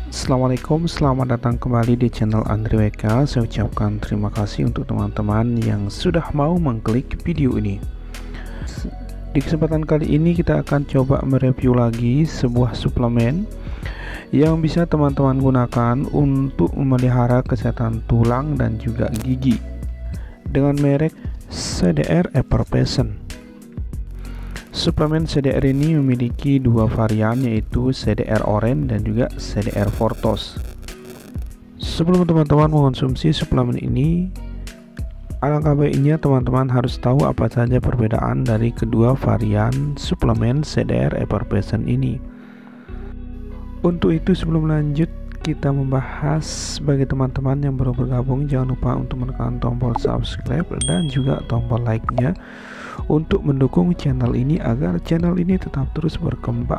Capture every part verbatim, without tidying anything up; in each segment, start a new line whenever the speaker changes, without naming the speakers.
Assalamualaikum, selamat datang kembali di channel Andri W K. Saya ucapkan terima kasih untuk teman-teman yang sudah mau mengklik video ini. Di kesempatan kali ini kita akan coba mereview lagi sebuah suplemen yang bisa teman-teman gunakan untuk memelihara kesehatan tulang dan juga gigi dengan merek C D R Effervescent. Suplemen C D R ini memiliki dua varian, yaitu C D R Orange dan juga C D R Fortos. Sebelum teman-teman mengonsumsi suplemen ini, alangkah baiknya teman-teman harus tahu apa saja perbedaan dari kedua varian suplemen C D R Effervescent ini. Untuk itu, sebelum lanjut kita membahas, bagi teman-teman yang baru bergabung, jangan lupa untuk menekan tombol subscribe dan juga tombol like-nya untuk mendukung channel ini agar channel ini tetap terus berkembang.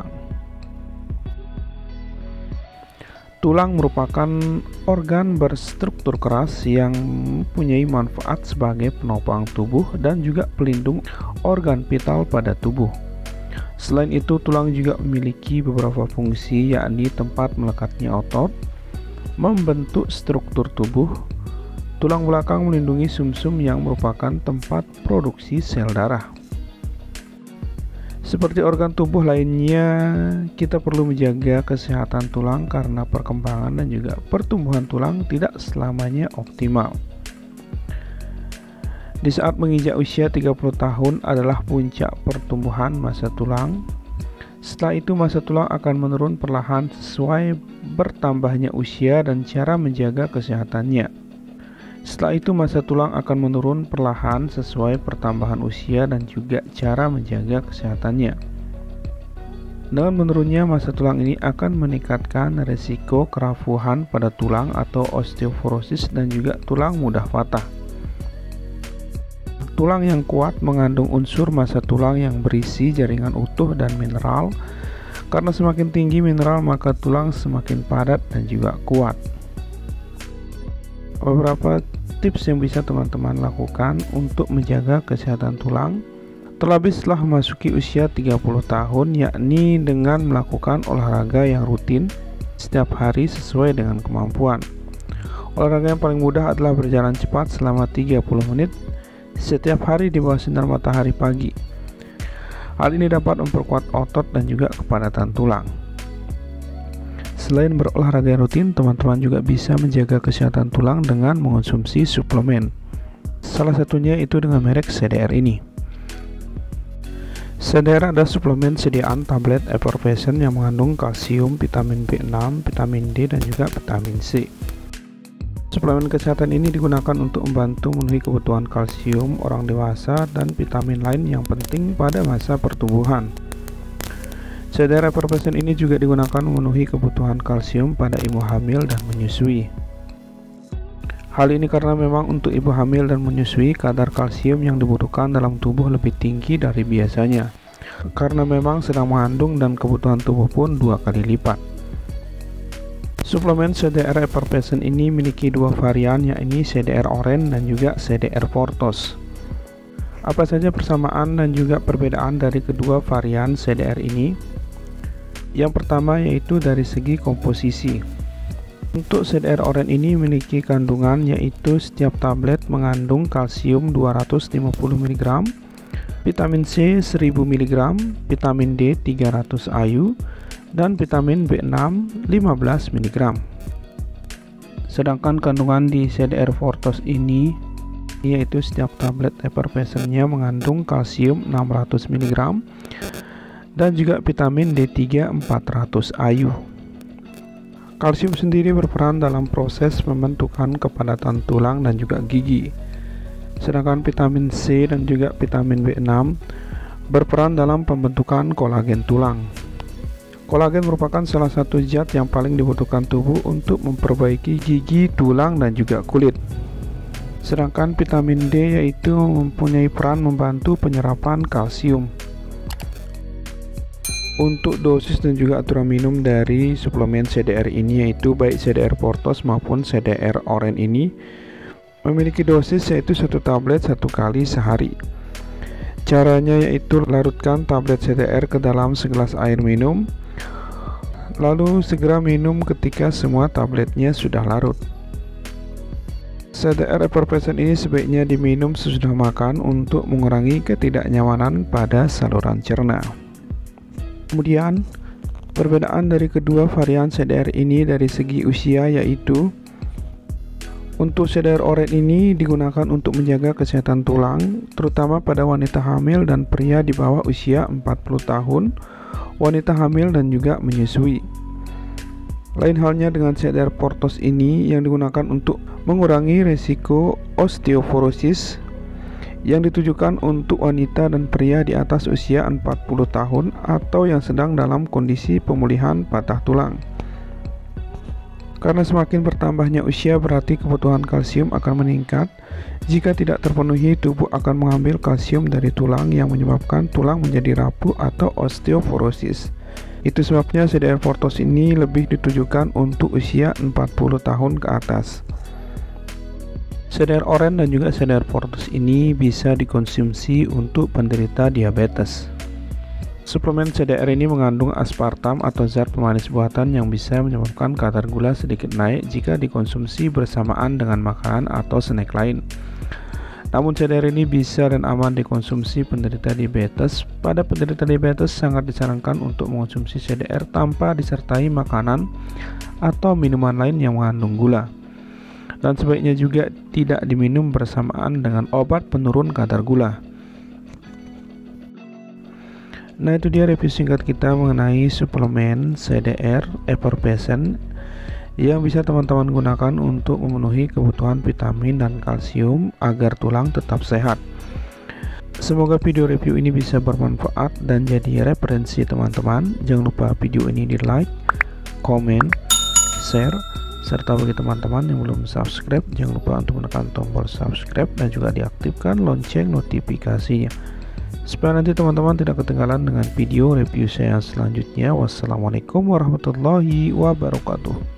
Tulang merupakan organ berstruktur keras yang mempunyai manfaat sebagai penopang tubuh dan juga pelindung organ vital pada tubuh. Selain itu, tulang juga memiliki beberapa fungsi, yakni tempat melekatnya otot, membentuk struktur tubuh. Tulang belakang melindungi sumsum yang merupakan tempat produksi sel darah. Seperti organ tubuh lainnya, kita perlu menjaga kesehatan tulang karena perkembangan dan juga pertumbuhan tulang tidak selamanya optimal. Di saat menginjak usia tiga puluh tahun adalah puncak pertumbuhan masa tulang. Setelah itu masa tulang akan menurun perlahan sesuai bertambahnya usia dan cara menjaga kesehatannya. Setelah itu masa tulang akan menurun perlahan sesuai pertambahan usia dan juga cara menjaga kesehatannya. Dengan menurunnya masa tulang ini akan meningkatkan risiko kerapuhan pada tulang atau osteoporosis dan juga tulang mudah patah. Tulang yang kuat mengandung unsur massa tulang yang berisi jaringan utuh dan mineral. Karena semakin tinggi mineral, maka tulang semakin padat dan juga kuat. Beberapa tips yang bisa teman-teman lakukan untuk menjaga kesehatan tulang, terlebih setelah memasuki usia tiga puluh tahun, yakni dengan melakukan olahraga yang rutin setiap hari sesuai dengan kemampuan. Olahraga yang paling mudah adalah berjalan cepat selama tiga puluh menit setiap hari di bawah sinar matahari pagi. Hal ini dapat memperkuat otot dan juga kepadatan tulang. Selain berolahraga yang rutin, teman-teman juga bisa menjaga kesehatan tulang dengan mengonsumsi suplemen. Salah satunya itu dengan merek C D R ini. C D R adalah suplemen sediaan tablet Effervescent yang mengandung kalsium, vitamin B enam, vitamin D, dan juga vitamin C. Suplemen kesehatan ini digunakan untuk membantu memenuhi kebutuhan kalsium orang dewasa dan vitamin lain yang penting pada masa pertumbuhan. C D R Effervescent ini juga digunakan memenuhi kebutuhan kalsium pada ibu hamil dan menyusui. Hal ini karena memang untuk ibu hamil dan menyusui, kadar kalsium yang dibutuhkan dalam tubuh lebih tinggi dari biasanya, karena memang sedang mengandung dan kebutuhan tubuh pun dua kali lipat. Suplemen C D R Effervescent ini memiliki dua varian, yakni C D R Orange dan juga C D R Fortos. Apa saja persamaan dan juga perbedaan dari kedua varian C D R ini? Yang pertama yaitu dari segi komposisi. Untuk C D R Orange ini memiliki kandungan, yaitu setiap tablet mengandung kalsium dua ratus lima puluh miligram, vitamin C seribu miligram, vitamin D tiga ratus I U, dan vitamin B enam lima belas miligram. Sedangkan kandungan di C D R Fortos ini, yaitu setiap tablet Effervescent-nya mengandung kalsium enam ratus miligram dan juga vitamin D tiga empat ratus I U. Kalsium sendiri berperan dalam proses pembentukan kepadatan tulang dan juga gigi. Sedangkan vitamin C dan juga vitamin B enam berperan dalam pembentukan kolagen tulang. Kolagen merupakan salah satu zat yang paling dibutuhkan tubuh untuk memperbaiki gigi, tulang, dan juga kulit. Sedangkan vitamin D yaitu mempunyai peran membantu penyerapan kalsium. Untuk dosis dan juga aturan minum dari suplemen C D R ini, yaitu baik C D R Fortos maupun C D R Orange ini, memiliki dosis yaitu satu tablet satu kali sehari. Caranya yaitu larutkan tablet C D R ke dalam segelas air minum, Lalu segera minum ketika semua tabletnya sudah larut. C D R effervescent ini sebaiknya diminum sesudah makan untuk mengurangi ketidaknyamanan pada saluran cerna. Kemudian, perbedaan dari kedua varian C D R ini dari segi usia yaitu untuk C D R Orange ini digunakan untuk menjaga kesehatan tulang, terutama pada wanita hamil dan pria di bawah usia empat puluh tahun, wanita hamil dan juga menyusui. Lain halnya dengan C D R Portos ini yang digunakan untuk mengurangi resiko osteoporosis yang ditujukan untuk wanita dan pria di atas usia empat puluh tahun atau yang sedang dalam kondisi pemulihan patah tulang. Karena semakin bertambahnya usia berarti kebutuhan kalsium akan meningkat. Jika tidak terpenuhi, tubuh akan mengambil kalsium dari tulang yang menyebabkan tulang menjadi rapuh atau osteoporosis. Itu sebabnya C D R Portos ini lebih ditujukan untuk usia empat puluh tahun ke atas. C D R Orange dan juga C D R Portos ini bisa dikonsumsi untuk penderita diabetes. Suplemen C D R ini mengandung aspartam atau zat pemanis buatan yang bisa menyebabkan kadar gula sedikit naik jika dikonsumsi bersamaan dengan makanan atau snack lain. Namun C D R ini bisa dan aman dikonsumsi penderita diabetes. Pada penderita diabetes sangat disarankan untuk mengonsumsi C D R tanpa disertai makanan atau minuman lain yang mengandung gula. Dan sebaiknya juga tidak diminum bersamaan dengan obat penurun kadar gula. Nah, itu dia review singkat kita mengenai suplemen C D R effervescent yang bisa teman-teman gunakan untuk memenuhi kebutuhan vitamin dan kalsium agar tulang tetap sehat. Semoga video review ini bisa bermanfaat dan jadi referensi teman-teman. Jangan lupa video ini di like, komen, share, serta bagi teman-teman yang belum subscribe, jangan lupa untuk menekan tombol subscribe dan juga diaktifkan lonceng notifikasinya supaya nanti teman-teman tidak ketinggalan dengan video review saya selanjutnya. Wassalamualaikum warahmatullahi wabarakatuh.